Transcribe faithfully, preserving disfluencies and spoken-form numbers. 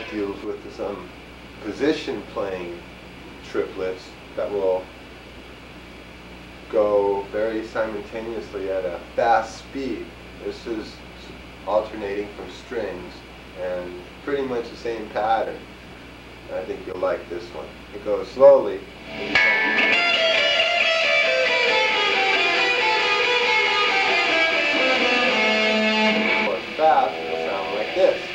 deals with some position playing triplets that will go very simultaneously at a fast speed. This is alternating from strings and pretty much the same pattern. I think you'll like this one. It goes slowly. Or fast, it'll sound like this.